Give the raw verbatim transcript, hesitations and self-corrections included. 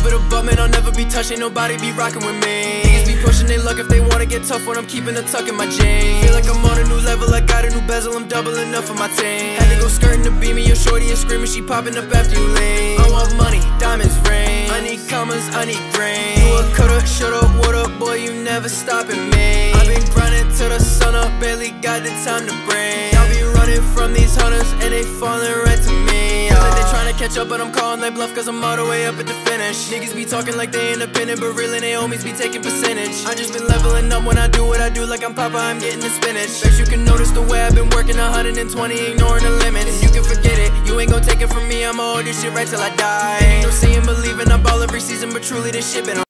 Keep it above, man, I'll never be touched. Ain't nobody be rocking with me. Niggas be pushing they luck if they wanna get tough when I'm keeping the tuck in my jeans. Feel like I'm on a new level, I got a new bezel, I'm doubling up for my team. Had to go skirting to beat me, your shorty is screaming, she popping up after you lean. I want money, diamonds, rain. I need commas, I need grain. You a coulda, shoulda, woulda, boy, you never stopping me. I've been grinding till the sun up, barely got the time to break. I'll be running from these hunters, and they falling right to me. Feel like they tryna catch up, but I'm calling they bluff, cause I'm all the way up at the finish. Niggas be talking like they independent, but really they homies be taking percentage. I just been leveling up when I do what I do, like I'm Papa, I'm getting the spinach. Bet you can notice the way I've been working one hundred twenty, ignoring the limits. You can forget it, you ain't gon' take it from me, I'ma hold this shit right till I die. Ain't no seeing, believing, I ball every season, but truly this shit been